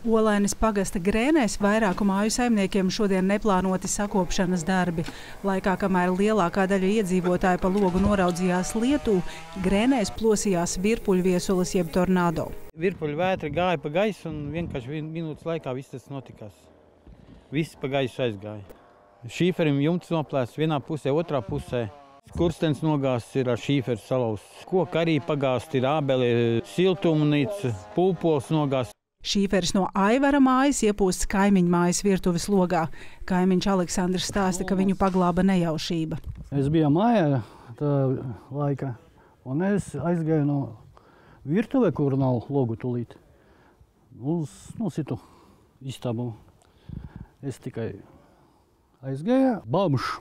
Olainas pagasta Grēnēs vairāku māju saimniekiem šodien neplānoti sakopšanas darbi. Laikā, kamēr lielākā daļa iedzīvotāju pa logu noraudzījās Lietū, Grēnēs plosījās virpuļviesulis jeb tornado. Virpuļu vētra gāja pa gaisu un vienkārši minūtes laikā viss tas notikās. Viss pa gaisu aizgāja. Šīferim jumts noplēsts vienā pusē, otrā pusē. Skurstenis nogāsts ir ar šīferu salauzts. Koki arī pagāsti ir ābeli, siltumnīca, pulpols nogāsts. Šīferis no Aivara mājas iepūsts kaimiņu mājas virtuves logā. Kaimiņš Aleksandrs stāsta, ka viņu paglāba nejaušība. Es biju mājā tā laika, un es aizgāju no virtuve, kur nav logu tūlīt, uz citu istabu. Es tikai aizgāju, bamš,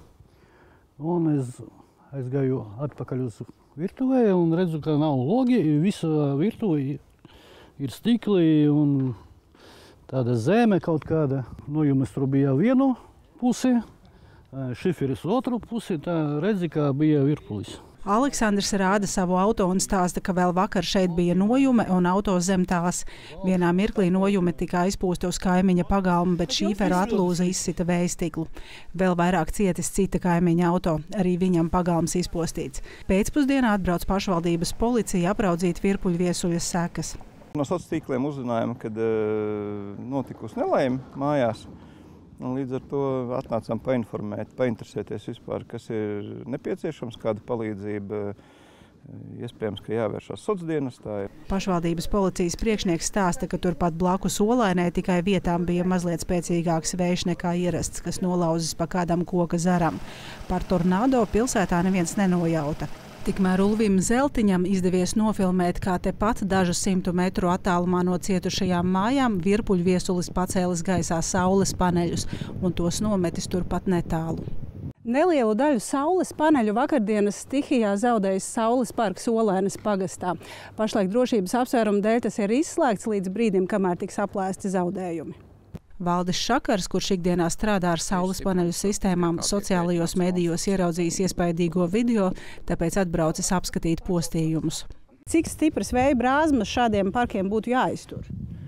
un es aizgāju atpakaļ uz virtuvē un redzu, ka nav logi, visa virtuve ir stikli un tāda zeme kaut kāda. Nojumes tur bija vienu pusi, šiferis otru pusi, tā redzi, kā bija virpulis. Aleksandrs rāda savu auto un stāsta, ka vēl vakar šeit bija nojume un auto zem tās. Vienā mirklī nojume tika aizpūsta uz kaimiņa pagalmu, bet šīferu atlūza izsita vējstiklu. Vēl vairāk cietis cita kaimiņa auto, arī viņam pagalms izpostīts. Pēcpusdienā atbrauc pašvaldības policija apraudzīt virpuļviesuļa sekas. No sociāliem tīkliem uzzinājām, kad notikusi nelaime mājās. Līdz ar to atnācām painformēt, painteresēties vispār, kas ir nepieciešams, kāda palīdzība. Iespējams, ka jāvēršas sociālajā dienestā. Pašvaldības policijas priekšnieks stāsta, ka turpat blakus Olainai tikai vietām bija mazliet spēcīgāks vējš nekā ierasts, kas nolauzis pa kādam koka zaram. Par tornado pilsētā neviens nenojauta. Tikmēr Ulvim Zeltiņam izdevies nofilmēt, kā tepat dažu 100 metru attālumā no cietušajām mājām virpuļviesulis pacēlis gaisā saules paneļus un tos nometis turpat netālu. Nelielu daļu saules paneļu vakardienas stihijā zaudējis saules parks Olainas pagastā. Pašlaik drošības apsvērumu dēļ tas ir izslēgts līdz brīdim, kamēr tiks aplēsti zaudējumi. Valdis Šakars, kurš ikdienā strādā ar saules paneļu sistēmām, sociālajos medijos ieraudzījis iespaidīgo video, tāpēc atbraucis apskatīt postījumus. Cik stipras vēja brāzmas šādiem parkiem būtu jāiztur?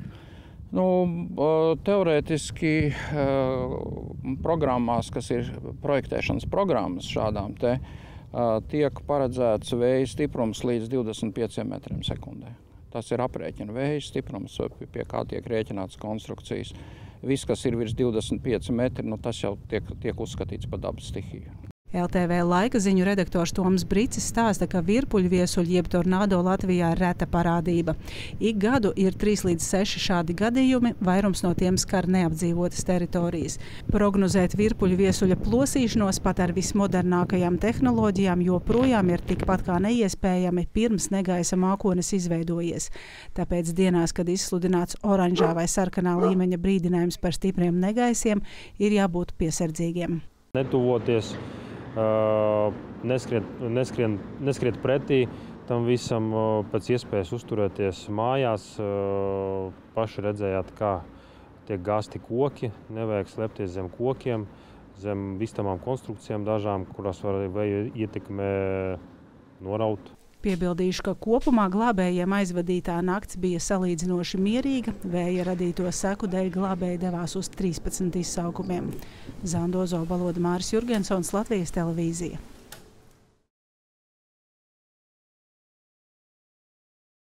Teorētiski programmās, kas ir projektēšanas programmas šādām te, tiek paredzēts vēja stiprums līdz 25 metriem sekundē. Tas ir aprēķina vēja stiprums, pie kā tiek rēķināts konstrukcijas. Viss, kas ir virs 25 metri, tas jau tiek uzskatīts par dabas stihiju. LTV laika ziņu redaktors Toms Bricis stāsta, ka virpuļviesuļi jeb tornado Latvijā ir reta parādība. Ik gadu ir 3 līdz 6 šādi gadījumi, vairums no tiem skar neapdzīvotas teritorijas. Prognozēt virpuļviesuļa plosīšanos pat ar vismodernākajām tehnoloģijām joprojām ir tikpat kā neiespējami, pirms negaisa mākonis izveidojies. Tāpēc dienās, kad izsludināts oranžā vai sarkanā līmeņa brīdinājums par stipriem negaisiem, ir jābūt piesardzīgiem. Netuvoties, neskriet pretī tam visam, pēc iespējas uzturēties mājās. Paši redzējāt, kā tiek gāsti koki, nevajag slēpties zem kokiem, zem vistamām konstrukcijām dažām, kurās var vēja ietekmē noraut. Piebildīšu, ka kopumā glābējiem aizvadītā nakts bija salīdzinoši mierīga. Vēja radīto seku dēļ glābēji devās uz 13 izsaukumiem. Zandozo Baloda, Māris Jurgensons, Latvijas televīzija.